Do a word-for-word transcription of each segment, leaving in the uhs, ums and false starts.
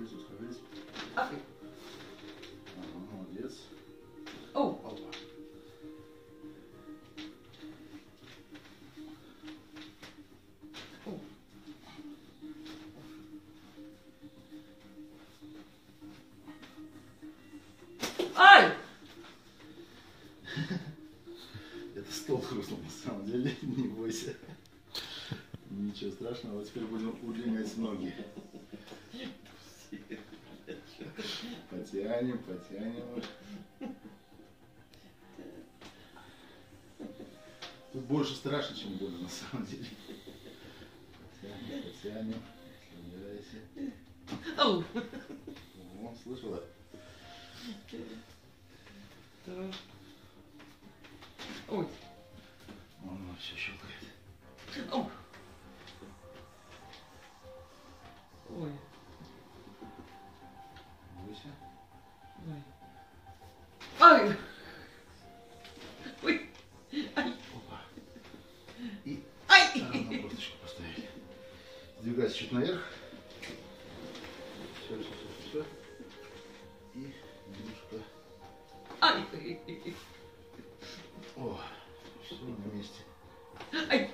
Ускорись, ускорись. Ай. Ага, молодец. Оу. Опа. Оу. Ай! Это стол хрустнул на самом деле, не бойся. Ничего страшного, вот теперь будем удлинять ноги. Потянем, потянем. Тут больше страшно, чем больно на самом деле. Потянем, потянем. Расслабляйся. Оу. О, слышала? Так. Ой. Он все щелкает. Оу. Ой. Бойся. Ой. Ай! Ой! Ай! Опа. И Ай! надо на косточку поставить. Сдвигайся чуть наверх. Все, все, все, все. И немножко. Ай! О, все на месте. Ай!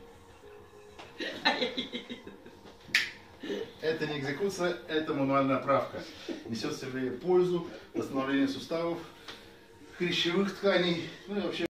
Ай! Это не экзекуция, это мануальная правка. Несет в себе пользу, восстановление суставов, хрящевых тканей, ну и вообще